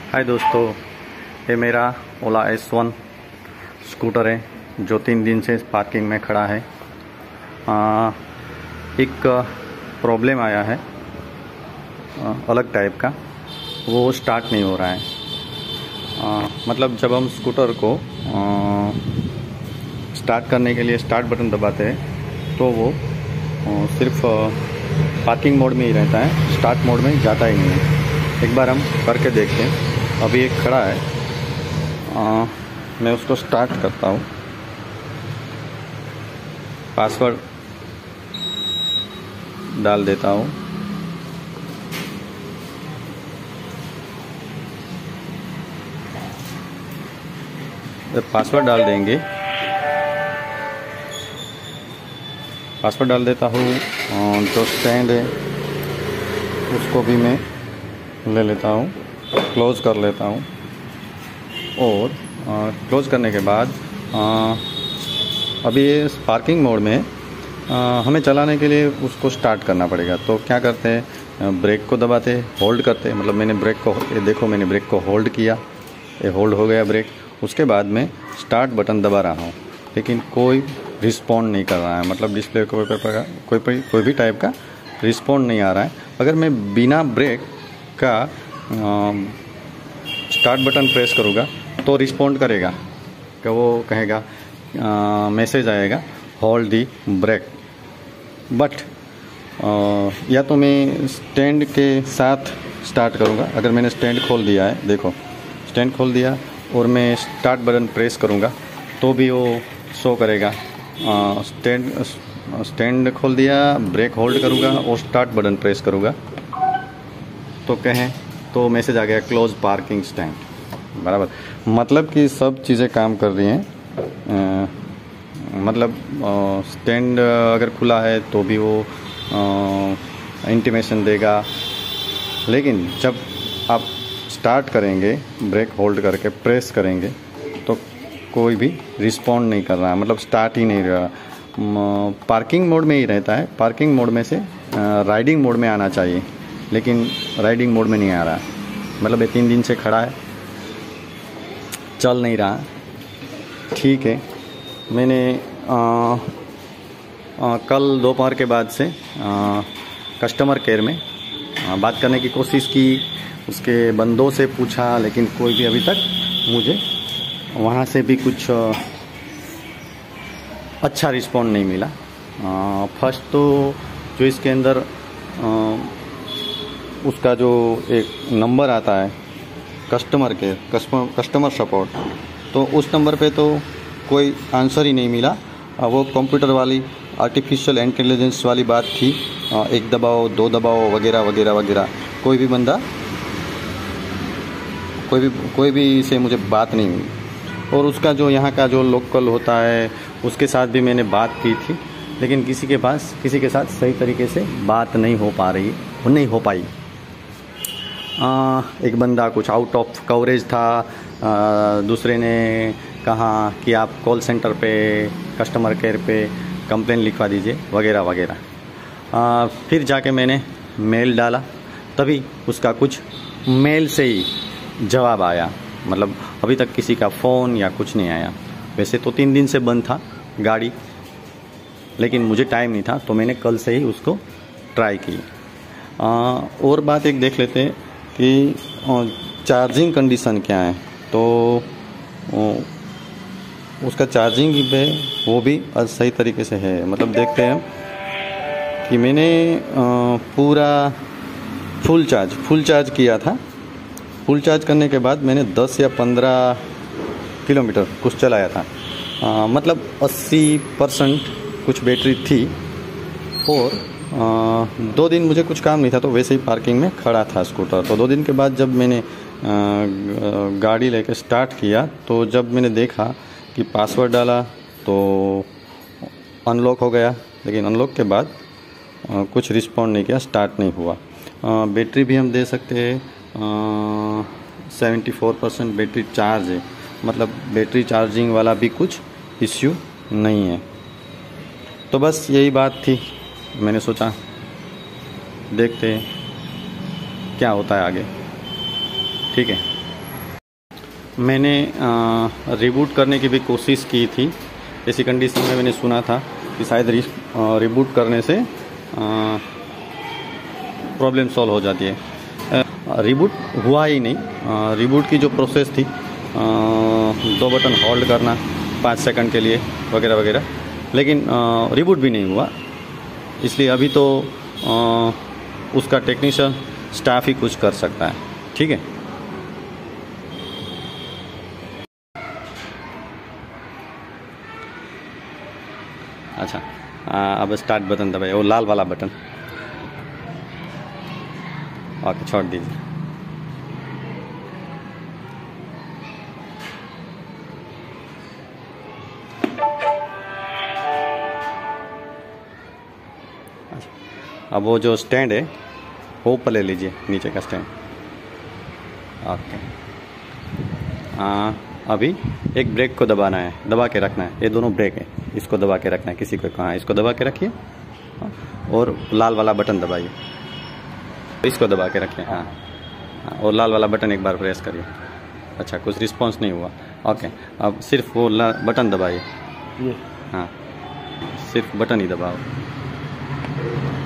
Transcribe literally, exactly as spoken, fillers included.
हाय दोस्तों, ये मेरा ओला एस वन स्कूटर है जो तीन दिन से पार्किंग में खड़ा है। आ, एक प्रॉब्लम आया है आ, अलग टाइप का, वो स्टार्ट नहीं हो रहा है। आ, मतलब जब हम स्कूटर को आ, स्टार्ट करने के लिए स्टार्ट बटन दबाते हैं तो वो आ, सिर्फ पार्किंग मोड में ही रहता है, स्टार्ट मोड में जाता ही नहीं है। एक बार हम करके देखते हैं। अभी एक खड़ा है, आ, मैं उसको स्टार्ट करता हूँ। पासवर्ड डाल देता हूँ। जब पासवर्ड डाल देंगे, पासवर्ड डाल देता हूँ। जो स्टैंड है उसको भी मैं ले लेता हूँ, क्लोज कर लेता हूँ। और क्लोज करने के बाद आ, अभी ये पार्किंग मोड में आ, हमें चलाने के लिए उसको स्टार्ट करना पड़ेगा। तो क्या करते हैं, ब्रेक को दबाते हैं, होल्ड करते हैं। मतलब मैंने ब्रेक को, ये देखो मैंने ब्रेक को होल्ड किया, ये होल्ड हो गया ब्रेक। उसके बाद मैं स्टार्ट बटन दबा रहा हूँ, लेकिन कोई रिस्पॉन्ड नहीं कर रहा है। मतलब डिस्प्ले को कोई कोई कोई भी टाइप का रिस्पॉन्ड नहीं आ रहा है। अगर मैं बिना ब्रेक का स्टार्ट बटन प्रेस करूँगा तो रिस्पॉन्ड करेगा, कि वो कहेगा, मैसेज आएगा होल्ड दी ब्रेक। बट या तो मैं स्टैंड के साथ स्टार्ट करूँगा। अगर मैंने स्टैंड खोल दिया है, देखो स्टैंड खोल दिया और मैं स्टार्ट बटन प्रेस करूँगा तो भी वो शो करेगा। स्टैंड स्टैंड खोल दिया, ब्रेक होल्ड करूँगा और स्टार्ट बटन प्रेस करूँगा तो कहें तो मैसेज आ गया क्लोज पार्किंग स्टैंड। बराबर, मतलब कि सब चीज़ें काम कर रही हैं। आ, मतलब स्टैंड अगर खुला है तो भी वो इंटीमेशन देगा, लेकिन जब आप स्टार्ट करेंगे, ब्रेक होल्ड करके प्रेस करेंगे तो कोई भी रिस्पॉन्ड नहीं कर रहा है। मतलब स्टार्ट ही नहीं रहा, पार्किंग मोड में ही रहता है। पार्किंग मोड में से राइडिंग मोड में आना चाहिए, लेकिन राइडिंग मोड में नहीं आ रहा। मतलब ये तीन दिन से खड़ा है, चल नहीं रहा। ठीक है, मैंने आ, आ, कल दोपहर के बाद से आ, कस्टमर केयर में आ, बात करने की कोशिश की, उसके बंदों से पूछा, लेकिन कोई भी अभी तक मुझे वहाँ से भी कुछ आ, अच्छा रिस्पॉन्ड नहीं मिला। फर्स्ट तो जो इसके अंदर आ, उसका जो एक नंबर आता है customer care, customer customer support, तो उस नंबर पे तो कोई आंसर ही नहीं मिला। वो कंप्यूटर वाली आर्टिफिशियल इंटेलिजेंस वाली बात थी, एक दबाओ, दो दबाओ, वगैरह वगैरह वगैरह। कोई भी बंदा, कोई भी कोई भी से मुझे बात नहीं हुई। और उसका जो यहाँ का जो लोकल होता है उसके साथ भी मैंने बात की थी, लेकिन किसी के पास किसी के साथ सही तरीके से बात नहीं हो पा रही नहीं हो पाई। आ, एक बंदा कुछ आउट ऑफ कवरेज था, आ, दूसरे ने कहा कि आप कॉल सेंटर पे, कस्टमर केयर पे कंप्लेन लिखवा दीजिए, वगैरह वगैरह। फिर जाके मैंने मेल डाला, तभी उसका कुछ मेल से ही जवाब आया। मतलब अभी तक किसी का फ़ोन या कुछ नहीं आया। वैसे तो तीन दिन से बंद था गाड़ी, लेकिन मुझे टाइम नहीं था तो मैंने कल से ही उसको ट्राई की। आ, और बात एक देख लेते हैं कि चार्जिंग कंडीशन क्या है। तो उसका चार्जिंग पे वो भी सही तरीके से है। मतलब देखते हैं कि मैंने पूरा फुल चार्ज फुल चार्ज किया था। फुल चार्ज करने के बाद मैंने दस या पंद्रह किलोमीटर कुछ चलाया था। आ, मतलब अस्सी परसेंट कुछ बैटरी थी। और आ, दो दिन मुझे कुछ काम नहीं था तो वैसे ही पार्किंग में खड़ा था स्कूटर। तो दो दिन के बाद जब मैंने आ, गाड़ी लेके स्टार्ट किया, तो जब मैंने देखा कि पासवर्ड डाला तो अनलॉक हो गया, लेकिन अनलॉक के बाद आ, कुछ रिस्पॉन्ड नहीं किया, स्टार्ट नहीं हुआ। आ, बैटरी भी हम दे सकते हैं, seventy four percent battery charge है। मतलब बैटरी चार्जिंग वाला भी कुछ इश्यू नहीं है। तो बस यही बात थी, मैंने सोचा देखते क्या होता है आगे। ठीक है। मैंने रिबूट करने की भी कोशिश की थी। ऐसी कंडीशन में मैंने सुना था कि शायद रि, रिबूट करने से प्रॉब्लम सॉल्व हो जाती है। रिबूट हुआ ही नहीं। रिबूट की जो प्रोसेस थी, दो बटन होल्ड करना पाँच सेकंड के लिए वगैरह वगैरह, लेकिन रिबूट भी नहीं हुआ। इसलिए अभी तो आ, उसका टेक्नीशियन स्टाफ ही कुछ कर सकता है। ठीक है, अच्छा आ, अब स्टार्ट बटन दबाइए, वो लाल वाला बटन। ओके, छोड़ दीजिए। अब वो जो स्टैंड है वो ऊपर ले लीजिए, नीचे का स्टैंड। ओके, आ, अभी एक ब्रेक को दबाना है, दबा के रखना है। ये दोनों ब्रेक है, इसको दबा के रखना है। किसी को कहाँ, इसको दबा के रखिए और लाल वाला बटन दबाइए, इसको दबा के रखिए। हाँ, और लाल वाला बटन एक बार प्रेस करिए। अच्छा, कुछ रिस्पांस नहीं हुआ। ओके, अब सिर्फ वो बटन दबाइए। हाँ, सिर्फ बटन ही दबाओ।